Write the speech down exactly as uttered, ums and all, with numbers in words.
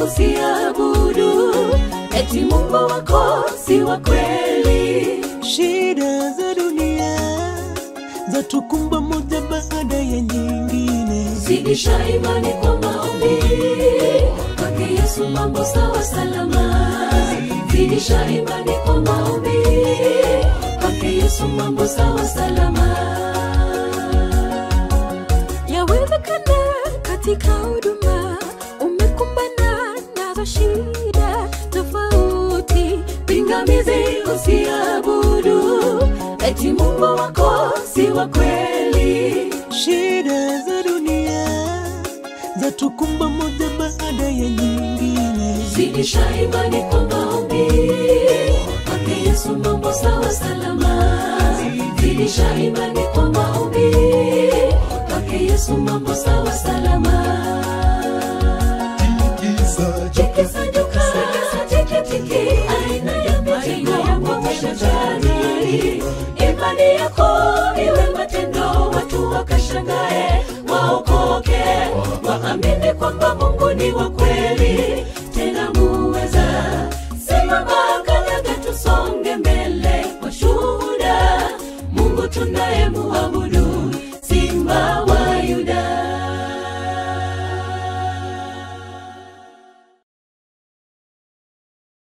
usiabudu, eti Mungu wako si wa kweli. Shida za dunia zatukumba moja baada ya nyingine. Zidisha imani kwa maombi, kwake Yesu mambo sawa salama. Zidisha imani kwa maombi, kwake Yesu mambo sawa salama. Yawezekana katika huduma umekumbana nazo shida tofauti, pingamizi usiabudu, eti Mungu wako si wa kweli. Shida za dunia zatukumba moja baada ya nyingine. Zidisha imani kwa maombi, kwake Yesu mambo sawa salama. Zidisha imani kwa maombi, kwake Yesu mambo